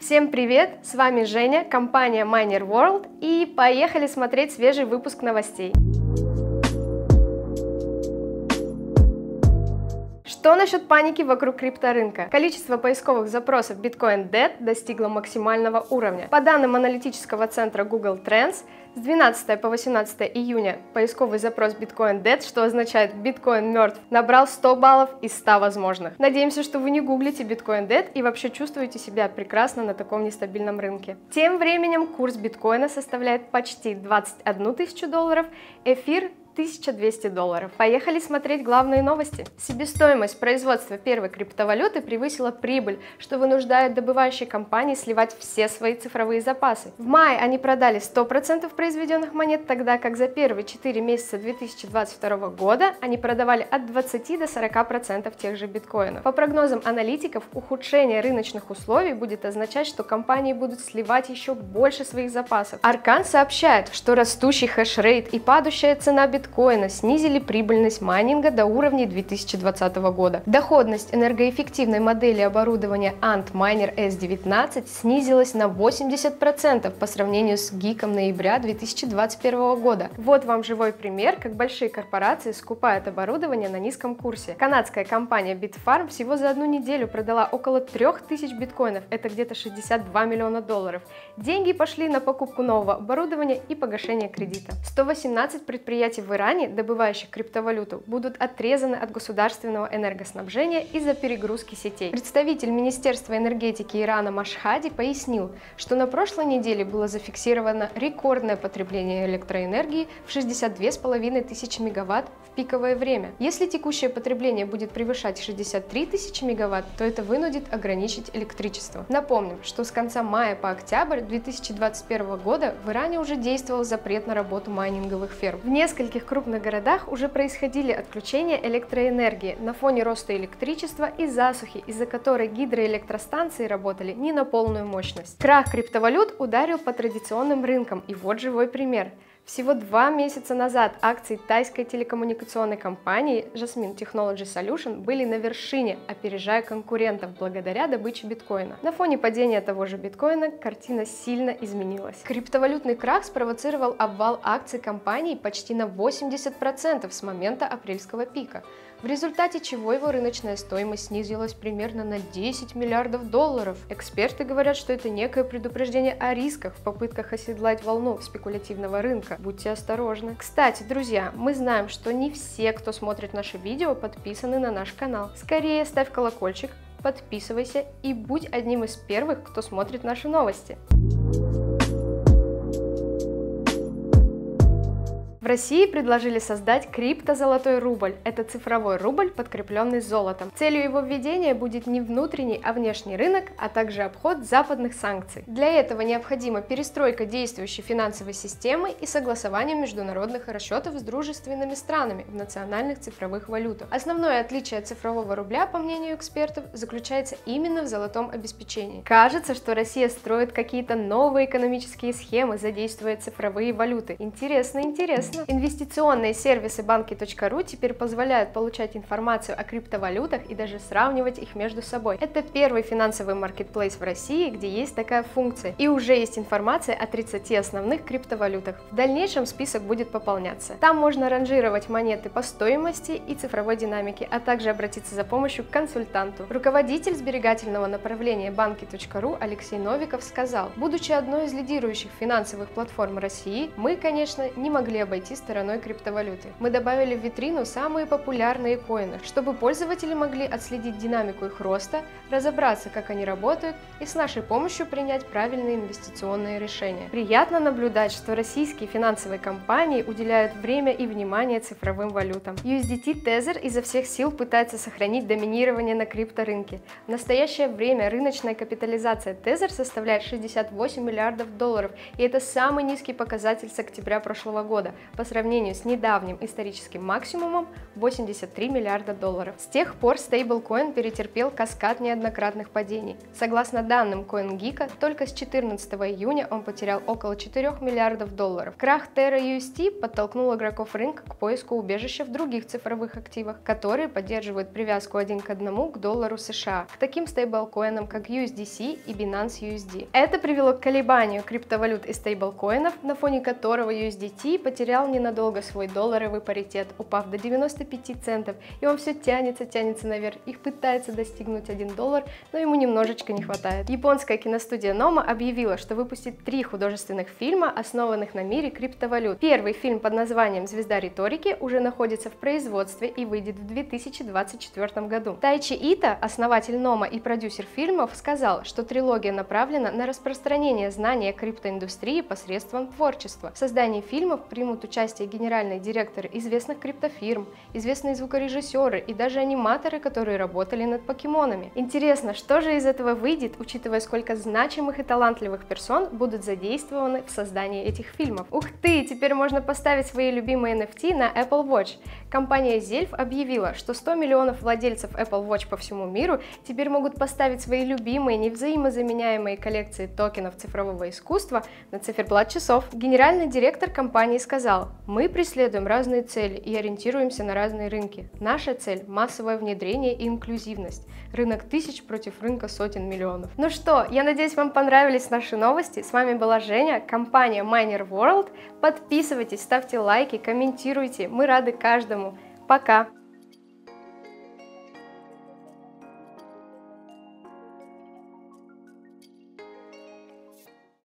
Всем привет! С вами Женя, компания Miner World, и поехали смотреть свежий выпуск новостей. Что насчет паники вокруг крипторынка? Количество поисковых запросов Bitcoin Dead достигло максимального уровня. По данным аналитического центра Google Trends, с 12 по 18 июня поисковый запрос Bitcoin Dead, что означает Bitcoin мертв, набрал 100 баллов из 100 возможных. Надеемся, что вы не гуглите Bitcoin Dead и вообще чувствуете себя прекрасно на таком нестабильном рынке. Тем временем курс биткоина составляет почти 21 тысячу долларов, эфир $1200. Поехали смотреть главные новости. Себестоимость производства первой криптовалюты превысила прибыль, что вынуждает добывающие компании сливать все свои цифровые запасы. В мае они продали 100% произведенных монет, тогда как за первые 4 месяца 2022 года они продавали от 20 до 40% тех же биткоинов. По прогнозам аналитиков, ухудшение рыночных условий будет означать, что компании будут сливать еще больше своих запасов. Аркан сообщает, что растущий хэшрейт и падающая цена биткоина снизили прибыльность майнинга до уровней 2020 года. Доходность энергоэффективной модели оборудования Antminer S19 снизилась на 80% по сравнению с гиком ноября 2021 года. Вот вам живой пример, как большие корпорации скупают оборудование на низком курсе. Канадская компания Bitfarm всего за одну неделю продала около 3000 биткоинов, это где-то 62 миллиона долларов. Деньги пошли на покупку нового оборудования и погашение кредита. 118 предприятий в Иране, добывающих криптовалюту, будут отрезаны от государственного энергоснабжения из-за перегрузки сетей. Представитель Министерства энергетики Ирана Машхади пояснил, что на прошлой неделе было зафиксировано рекордное потребление электроэнергии в 62,5 тысячи мегаватт в пиковое время. Если текущее потребление будет превышать 63 тысячи мегаватт, то это вынудит ограничить электричество. Напомним, что с конца мая по октябрь 2021 года в Иране уже действовал запрет на работу майнинговых ферм. В нескольких крупных городах уже происходили отключения электроэнергии на фоне роста электричества и засухи, из-за которой гидроэлектростанции работали не на полную мощность. Крах криптовалют ударил по традиционным рынкам, и вот живой пример. Всего 2 месяца назад акции тайской телекоммуникационной компании Jasmine Technology Solution были на вершине, опережая конкурентов благодаря добыче биткоина. На фоне падения того же биткоина картина сильно изменилась. Криптовалютный крах спровоцировал обвал акций компании почти на 80% с момента апрельского пика, в результате чего его рыночная стоимость снизилась примерно на 10 миллиардов долларов. Эксперты говорят, что это некое предупреждение о рисках в попытках оседлать волну спекулятивного рынка. Будьте осторожны. Кстати, друзья, мы знаем, что не все, кто смотрит наши видео, подписаны на наш канал. Скорее ставь колокольчик, подписывайся и будь одним из первых, кто смотрит наши новости. В России предложили создать криптозолотой рубль. Это цифровой рубль, подкрепленный золотом. Целью его введения будет не внутренний, а внешний рынок, а также обход западных санкций. Для этого необходима перестройка действующей финансовой системы и согласование международных расчетов с дружественными странами в национальных цифровых валютах. Основное отличие от цифрового рубля, по мнению экспертов, заключается именно в золотом обеспечении. Кажется, что Россия строит какие-то новые экономические схемы, задействуя цифровые валюты. Интересно, интересно. Инвестиционные сервисы банки.ру теперь позволяют получать информацию о криптовалютах и даже сравнивать их между собой. Это первый финансовый маркетплейс в России, где есть такая функция, и уже есть информация о 30 основных криптовалютах. В дальнейшем список будет пополняться. Там можно ранжировать монеты по стоимости и цифровой динамике, а также обратиться за помощью к консультанту. Руководитель сберегательного направления банки.ру Алексей Новиков сказал: будучи одной из лидирующих финансовых платформ России, мы, конечно, не могли обойти стороной криптовалюты. Мы добавили в витрину самые популярные коины, чтобы пользователи могли отследить динамику их роста, разобраться, как они работают, и с нашей помощью принять правильные инвестиционные решения. Приятно наблюдать, что российские финансовые компании уделяют время и внимание цифровым валютам. USDT Tether изо всех сил пытается сохранить доминирование на крипторынке. В настоящее время рыночная капитализация Tether составляет 68 миллиардов долларов, и это самый низкий показатель с октября прошлого года. по сравнению с недавним историческим максимумом 83 миллиарда долларов. С тех пор стейблкоин перетерпел каскад неоднократных падений. Согласно данным CoinGeek, только с 14 июня он потерял около 4 миллиардов долларов. Крах Terra UST подтолкнул игроков рынка к поиску убежища в других цифровых активах, которые поддерживают привязку 1 к 1 к доллару США, к таким стейблкоинам, как USDC и Binance USD. Это привело к колебанию криптовалют и стейблкоинов, на фоне которого USDT потерял ненадолго свой долларовый паритет, упав до 95 центов, и он все тянется наверх, их пытается достигнуть 1 доллар, но ему немножечко не хватает. Японская киностудия Noma объявила, что выпустит 3 художественных фильма, основанных на мире криптовалют. Первый фильм под названием «Звезда риторики» уже находится в производстве и выйдет в 2024 году. Тайчи Ита, основатель Noma и продюсер фильмов, сказал, что трилогия направлена на распространение знания криптоиндустрии посредством творчества. В создании фильмов примут участие генеральные директоры известных криптофирм, известные звукорежиссеры и даже аниматоры, которые работали над покемонами. Интересно, что же из этого выйдет, учитывая, сколько значимых и талантливых персон будут задействованы в создании этих фильмов. Ух ты, теперь можно поставить свои любимые NFT на Apple Watch. Компания Zilf объявила, что 100 миллионов владельцев Apple Watch по всему миру теперь могут поставить свои любимые невзаимозаменяемые коллекции токенов цифрового искусства на циферблат часов. Генеральный директор компании сказал: «Мы преследуем разные цели и ориентируемся на разные рынки. Наша цель – массовое внедрение и инклюзивность. Рынок тысяч против рынка сотен миллионов». Ну что, я надеюсь, вам понравились наши новости. С вами была Женя, компания Miner World. Подписывайтесь, ставьте лайки, комментируйте. Мы рады каждому. Пока!